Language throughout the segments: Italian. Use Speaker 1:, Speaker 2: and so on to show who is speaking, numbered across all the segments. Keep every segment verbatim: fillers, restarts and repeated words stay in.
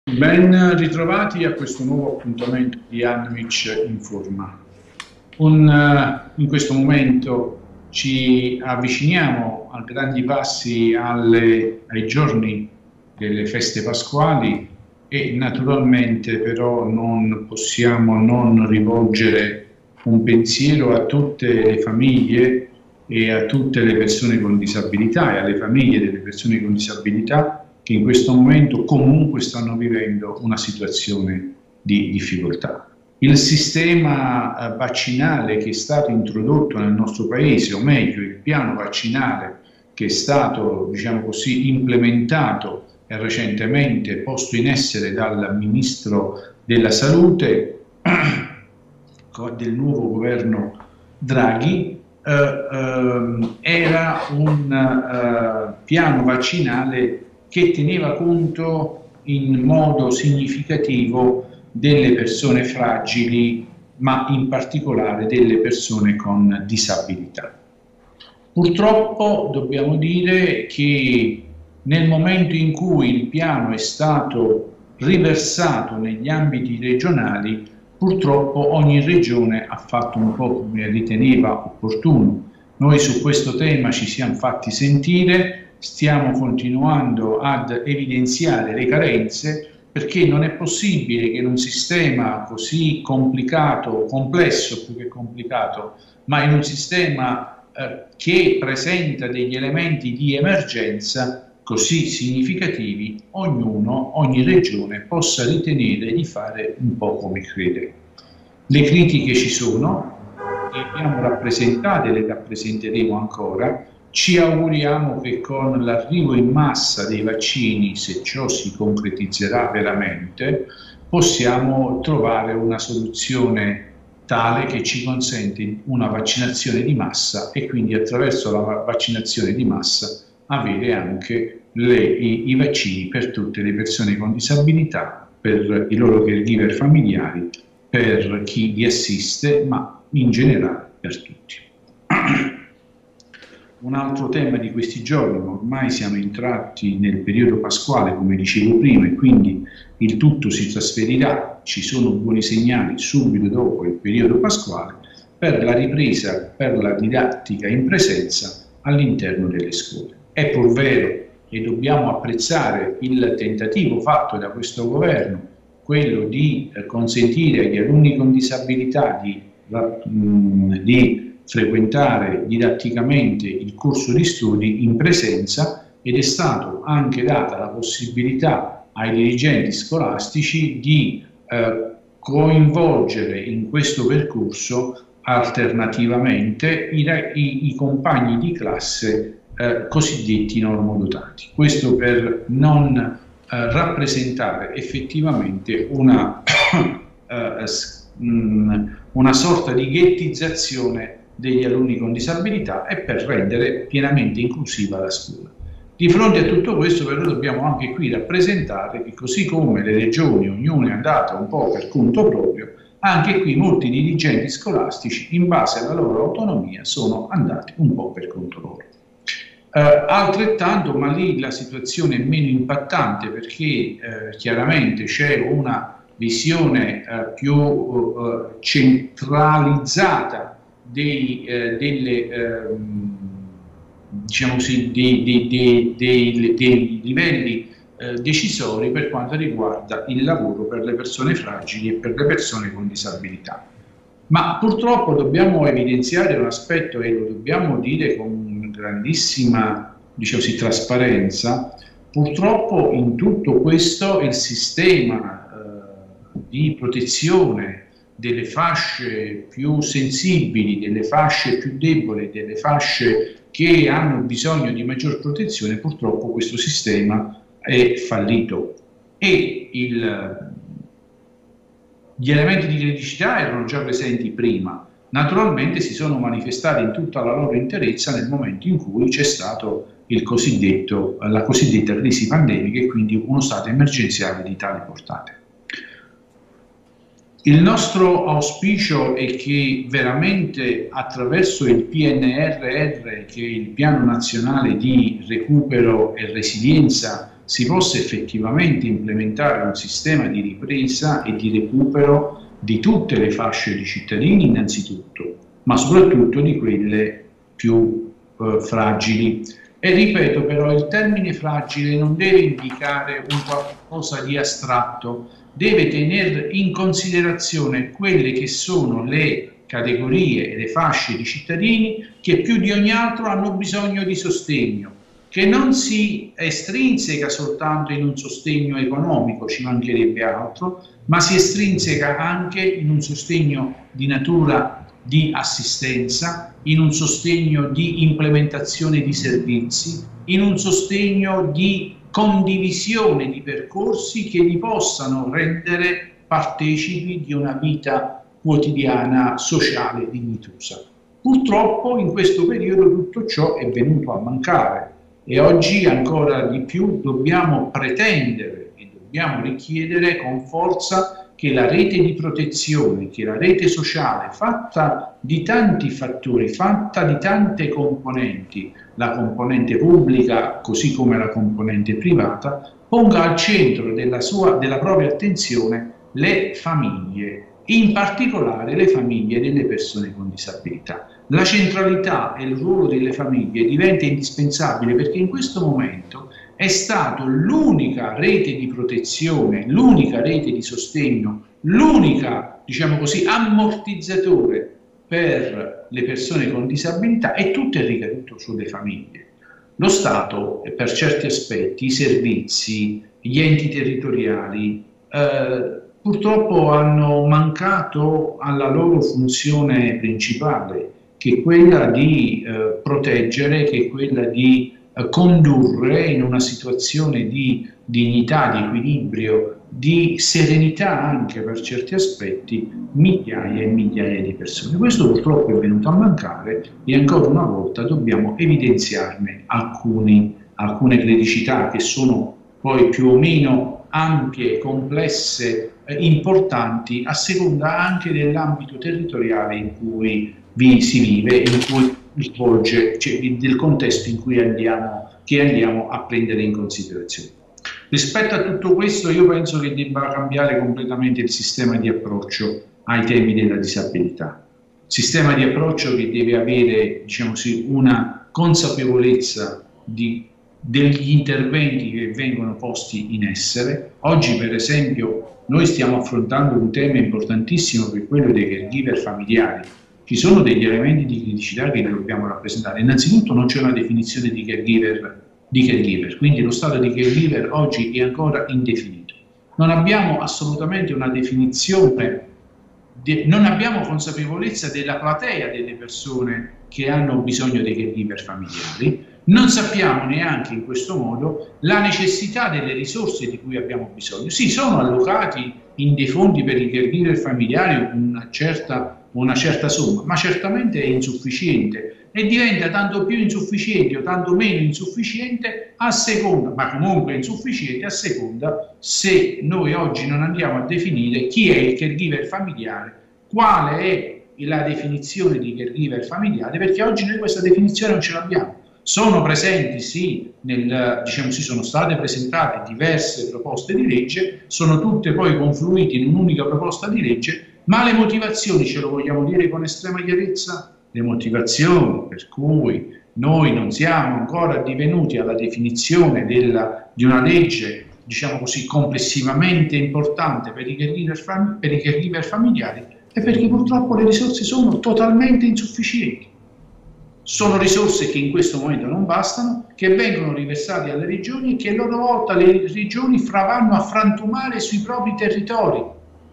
Speaker 1: Ben ritrovati a questo nuovo appuntamento di Anwich Informa. Un, uh, in questo momento ci avviciniamo a grandi passi alle, ai giorni delle feste pasquali e naturalmente però non possiamo non rivolgere un pensiero a tutte le famiglie e a tutte le persone con disabilità e alle famiglie delle persone con disabilità che in questo momento comunque stanno vivendo una situazione di difficoltà. Il sistema vaccinale che è stato introdotto nel nostro paese, o meglio il piano vaccinale che è stato, diciamo così, implementato e recentemente posto in essere dal Ministro della Salute del nuovo governo Draghi, eh, eh, era un eh, piano vaccinale che teneva conto in modo significativo delle persone fragili, ma in particolare delle persone con disabilità. Purtroppo dobbiamo dire che nel momento in cui il piano è stato riversato negli ambiti regionali, purtroppo ogni regione ha fatto un po' come riteneva opportuno. Noi su questo tema ci siamo fatti sentire, stiamo continuando ad evidenziare le carenze perché non è possibile che in un sistema così complicato, complesso più che complicato, ma in un sistema eh, che presenta degli elementi di emergenza così significativi, ognuno, ogni regione possa ritenere di fare un po' come crede. Le critiche ci sono, le abbiamo rappresentate, le rappresenteremo ancora. Ci auguriamo che con l'arrivo in massa dei vaccini, se ciò si concretizzerà veramente, possiamo trovare una soluzione tale che ci consente una vaccinazione di massa e quindi attraverso la vaccinazione di massa avere anche le, i, i vaccini per tutte le persone con disabilità, per i loro caregiver familiari, per chi li assiste, ma in generale per tutti. Un altro tema di questi giorni, ormai siamo entrati nel periodo pasquale, come dicevo prima, e quindi il tutto si trasferirà, ci sono buoni segnali subito dopo il periodo pasquale, per la ripresa, per la didattica in presenza all'interno delle scuole. È pur vero e dobbiamo apprezzare il tentativo fatto da questo governo, quello di eh, consentire agli alunni con disabilità di, mh, di frequentare didatticamente il corso di studi in presenza ed è stata anche data la possibilità ai dirigenti scolastici di eh, coinvolgere in questo percorso alternativamente i, i, i compagni di classe eh, cosiddetti normodotati. Questo per non eh, rappresentare effettivamente una, eh, una sorta di ghettizzazione degli alunni con disabilità e per rendere pienamente inclusiva la scuola. Di fronte a tutto questo però dobbiamo anche qui rappresentare che così come le regioni, ognuna è andata un po' per conto proprio, anche qui molti dirigenti scolastici in base alla loro autonomia sono andati un po' per conto loro. Eh, altrettanto, ma lì la situazione è meno impattante perché eh, chiaramente c'è una visione eh, più eh, centralizzata Dei, eh, delle, eh, diciamo così, dei, dei, dei, dei, dei livelli eh, decisori per quanto riguarda il lavoro per le persone fragili e per le persone con disabilità. Ma purtroppo dobbiamo evidenziare un aspetto e lo dobbiamo dire con grandissima, diciamo così, trasparenza. Purtroppo in tutto questo il sistema eh, di protezione delle fasce più sensibili, delle fasce più deboli, delle fasce che hanno bisogno di maggior protezione, purtroppo questo sistema è fallito e il, gli elementi di criticità erano già presenti prima, naturalmente si sono manifestati in tutta la loro interezza nel momento in cui c'è stato il cosiddetto, la cosiddetta crisi pandemica e quindi uno stato emergenziale di tale portata. Il nostro auspicio è che veramente attraverso il P N R R, che è il Piano Nazionale di Recupero e Resilienza, si possa effettivamente implementare un sistema di ripresa e di recupero di tutte le fasce di cittadini innanzitutto, ma soprattutto di quelle più eh, fragili. E ripeto però, il termine fragile non deve indicare un qualcosa di astratto, deve tenere in considerazione quelle che sono le categorie e le fasce di cittadini che più di ogni altro hanno bisogno di sostegno, che non si estrinseca soltanto in un sostegno economico, ci mancherebbe altro, ma si estrinseca anche in un sostegno di natura di assistenza, in un sostegno di implementazione di servizi, in un sostegno di condivisione di percorsi che li possano rendere partecipi di una vita quotidiana sociale dignitosa. Purtroppo in questo periodo tutto ciò è venuto a mancare e oggi ancora di più dobbiamo pretendere e dobbiamo richiedere con forza che la rete di protezione, che la rete sociale, fatta di tanti fattori, fatta di tante componenti, la componente pubblica così come la componente privata, ponga al centro della, sua, della propria attenzione le famiglie, in particolare le famiglie delle persone con disabilità. La centralità e il ruolo delle famiglie diventa indispensabile perché in questo momento è stato l'unica rete di protezione, l'unica rete di sostegno, l'unica, diciamo così, ammortizzatore per le persone con disabilità e tutto è ricaduto sulle famiglie. Lo Stato, per certi aspetti, i servizi, gli enti territoriali, eh, purtroppo hanno mancato alla loro funzione principale, che è quella di eh, proteggere, che è quella di eh, condurre in una situazione di dignità, di equilibrio, di serenità anche per certi aspetti, migliaia e migliaia di persone. Questo purtroppo è venuto a mancare e ancora una volta dobbiamo evidenziarne alcuni, alcune criticità che sono poi più o meno ampie, complesse, eh, importanti, a seconda anche dell'ambito territoriale in cui vi si vive, in cui si svolge, cioè del contesto in cui andiamo, che andiamo a prendere in considerazione. Rispetto a tutto questo io penso che debba cambiare completamente il sistema di approccio ai temi della disabilità. Sistema di approccio che deve avere, diciamo così, una consapevolezza di degli interventi che vengono posti in essere. Oggi per esempio noi stiamo affrontando un tema importantissimo che è quello dei caregiver familiari. Ci sono degli elementi di criticità che dobbiamo rappresentare. Innanzitutto non c'è una definizione di caregiver, di caregiver, quindi lo stato di caregiver oggi è ancora indefinito. Non abbiamo assolutamente una definizione, de, non abbiamo consapevolezza della platea delle persone che hanno bisogno dei caregiver familiari. Non sappiamo neanche in questo modo la necessità delle risorse di cui abbiamo bisogno. Sì, sono allocati in dei fondi per i caregiver familiari una certa, una certa somma, ma certamente è insufficiente e diventa tanto più insufficiente o tanto meno insufficiente a seconda, ma comunque insufficiente a seconda se noi oggi non andiamo a definire chi è il caregiver familiare, quale è la definizione di caregiver familiare, perché oggi noi questa definizione non ce l'abbiamo. Sono presenti, sì, nel, diciamo, sì, sono state presentate diverse proposte di legge, sono tutte poi confluite in un'unica proposta di legge, ma le motivazioni, ce lo vogliamo dire con estrema chiarezza, le motivazioni per cui noi non siamo ancora divenuti alla definizione della, di una legge, diciamo così, complessivamente importante per i caregiver, fam, per i caregiver familiari, è perché purtroppo le risorse sono totalmente insufficienti. Sono risorse che in questo momento non bastano, che vengono riversate alle regioni e che a loro volta le regioni vanno a frantumare sui propri territori.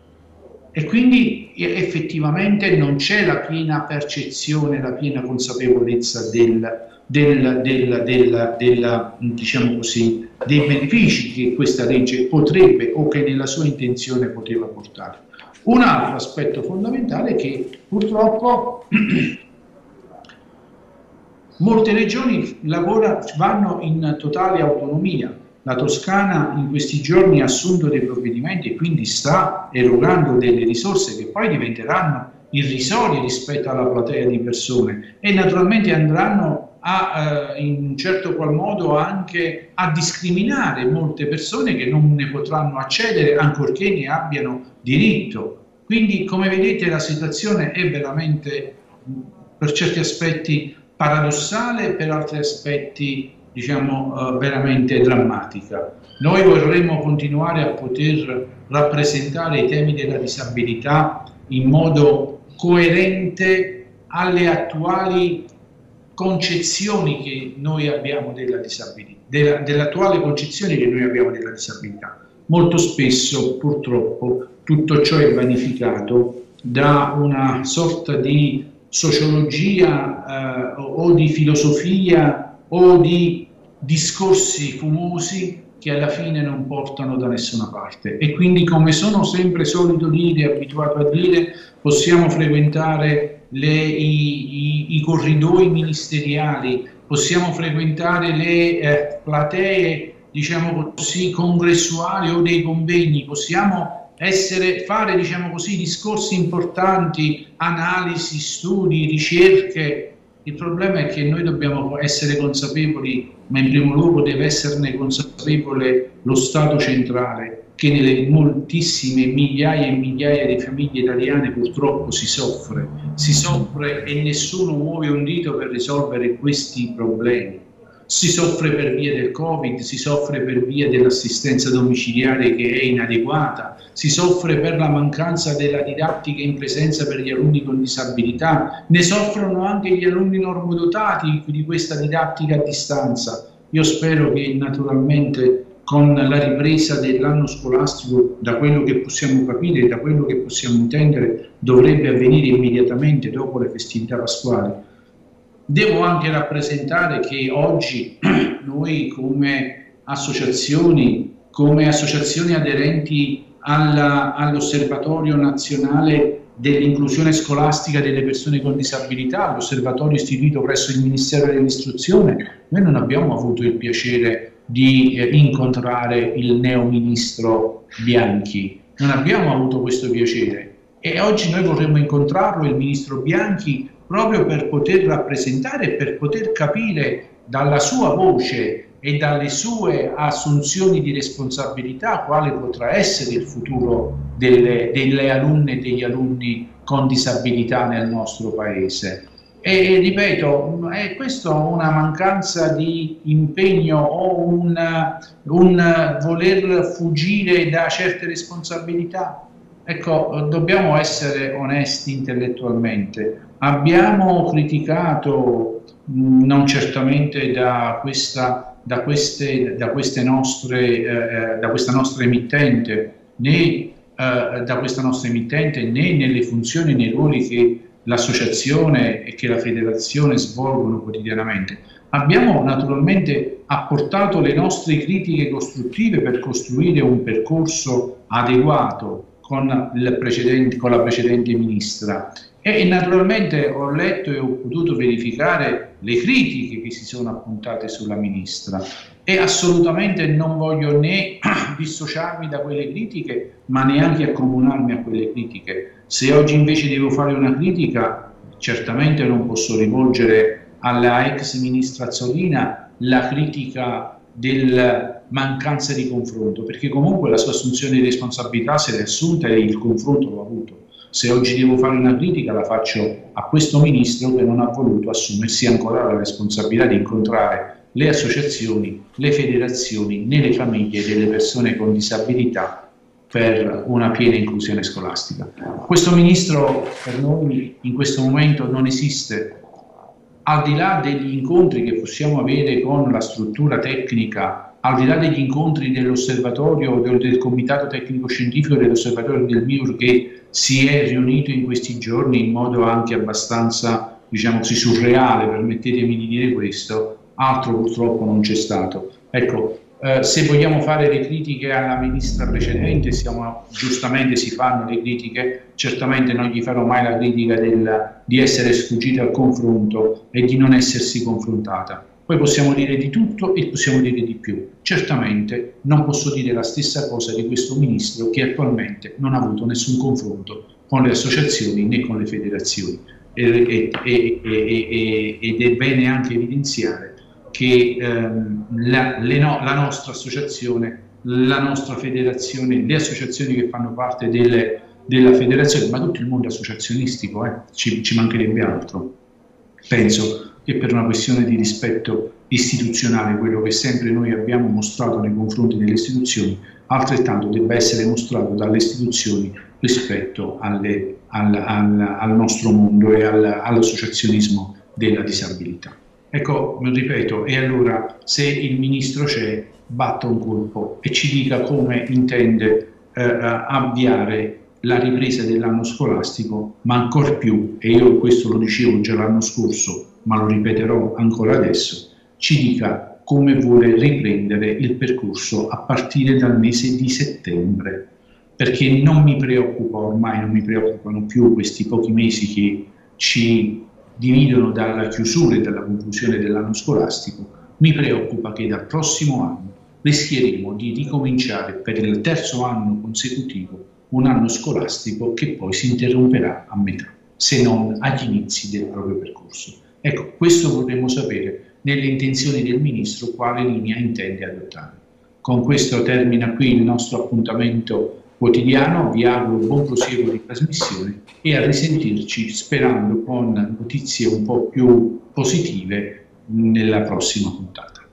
Speaker 1: E quindi effettivamente non c'è la piena percezione, la piena consapevolezza del, del, del, del, del, diciamo così, dei benefici che questa legge potrebbe o che nella sua intenzione poteva portare. Un altro aspetto fondamentale è che purtroppo molte regioni lavora, vanno in totale autonomia. La Toscana in questi giorni ha assunto dei provvedimenti e quindi sta erogando delle risorse che poi diventeranno irrisorie rispetto alla platea di persone e naturalmente andranno a, eh, in un certo qual modo anche a discriminare molte persone che non ne potranno accedere ancorché ne abbiano diritto. Quindi, come vedete, la situazione è veramente, per certi aspetti, paradossale, per altri aspetti, diciamo, eh, veramente drammatica. Noi vorremmo continuare a poter rappresentare i temi della disabilità in modo coerente alle attuali concezioni che noi abbiamo della disabilità, della, dell'attuale concezione che noi abbiamo della disabilità. Molto spesso, purtroppo, tutto ciò è vanificato da una sorta di sociologia eh, o di filosofia o di discorsi fumosi che alla fine non portano da nessuna parte. E quindi, come sono sempre solito dire, abituato a dire, possiamo frequentare le, i, i, i corridoi ministeriali, possiamo frequentare le eh, platee, diciamo così, congressuali o dei convegni, possiamo essere, fare, diciamo così, discorsi importanti, analisi, studi, ricerche. Il problema è che noi dobbiamo essere consapevoli, ma in primo luogo deve esserne consapevole lo Stato centrale, che nelle moltissime migliaia e migliaia di famiglie italiane purtroppo si soffre, si soffre e nessuno muove un dito per risolvere questi problemi. Si soffre per via del Covid, si soffre per via dell'assistenza domiciliare che è inadeguata, si soffre per la mancanza della didattica in presenza per gli alunni con disabilità, ne soffrono anche gli alunni normodotati di questa didattica a distanza. Io spero che naturalmente con la ripresa dell'anno scolastico, da quello che possiamo capire e da quello che possiamo intendere, dovrebbe avvenire immediatamente dopo le festività pasquali. Devo anche rappresentare che oggi noi come associazioni, come associazioni aderenti all'Osservatorio Nazionale dell'Inclusione Scolastica delle Persone con Disabilità, l'osservatorio istituito presso il Ministero dell'Istruzione, noi non abbiamo avuto il piacere di eh, incontrare il neo ministro Bianchi, non abbiamo avuto questo piacere e oggi noi vorremmo incontrarlo, il ministro Bianchi, proprio per poter rappresentare e per poter capire dalla sua voce e dalle sue assunzioni di responsabilità quale potrà essere il futuro delle, delle alunne e degli alunni con disabilità nel nostro Paese. E ripeto, è questa una mancanza di impegno o un, un voler fuggire da certe responsabilità? Ecco, dobbiamo essere onesti intellettualmente. Abbiamo criticato, non certamente da questa, da queste, da queste nostre, eh, da questa nostra emittente, né eh, da questa nostra emittente, né nelle funzioni e nei ruoli che l'associazione e che la federazione svolgono quotidianamente. Abbiamo naturalmente apportato le nostre critiche costruttive per costruire un percorso adeguato con, il precedente, con la precedente ministra e naturalmente ho letto e ho potuto verificare le critiche che si sono appuntate sulla ministra e assolutamente non voglio né dissociarmi da quelle critiche ma neanche accomunarmi a quelle critiche. Se oggi invece devo fare una critica, certamente non posso rivolgere alla ex ministra Azzolina la critica della mancanza di confronto, perché comunque la sua assunzione di responsabilità se l'è assunta e il confronto l'ho avuto. Se oggi devo fare una critica la faccio a questo ministro che non ha voluto assumersi ancora la responsabilità di incontrare le associazioni, le federazioni, né le famiglie delle persone con disabilità per una piena inclusione scolastica. Questo ministro per noi in questo momento non esiste. Al di là degli incontri che possiamo avere con la struttura tecnica, al di là degli incontri dell'osservatorio, del, del comitato tecnico scientifico dell'osservatorio del M I U R che si è riunito in questi giorni in modo anche abbastanza, diciamo così, surreale, permettetemi di dire questo, altro purtroppo non c'è stato. Ecco, eh, se vogliamo fare le critiche alla ministra precedente, siamo, giustamente si fanno le critiche, certamente non gli farò mai la critica del, di essere sfuggita al confronto e di non essersi confrontata. Poi possiamo dire di tutto e possiamo dire di più. Certamente non posso dire la stessa cosa di questo ministro che attualmente non ha avuto nessun confronto con le associazioni né con le federazioni. e, e, e, ed è bene anche evidenziare che ehm, la, le no, la nostra associazione, la nostra federazione, le associazioni che fanno parte delle, della federazione, ma tutto il mondo associazionistico, eh, ci, ci mancherebbe altro. Penso che per una questione di rispetto istituzionale, quello che sempre noi abbiamo mostrato nei confronti delle istituzioni, altrettanto debba essere mostrato dalle istituzioni rispetto alle, al, al, al nostro mondo e al, all'associazionismo della disabilità. Ecco, ripeto, e allora se il Ministro c'è, batta un colpo e ci dica come intende eh, avviare la ripresa dell'anno scolastico, ma ancor più, e io questo lo dicevo già l'anno scorso, ma lo ripeterò ancora adesso, ci dica come vuole riprendere il percorso a partire dal mese di settembre, perché non mi preoccupa ormai, non mi preoccupano più questi pochi mesi che ci dividono dalla chiusura e dalla conclusione dell'anno scolastico. Mi preoccupa che dal prossimo anno rischieremo di ricominciare per il terzo anno consecutivo un anno scolastico che poi si interromperà a metà, se non agli inizi del proprio percorso. Ecco, questo vorremmo sapere nelle intenzioni del Ministro, quale linea intende adottare. Con questo termina qui il nostro appuntamento quotidiano, vi auguro buon proseguo di trasmissione e a risentirci sperando con notizie un po' più positive nella prossima puntata.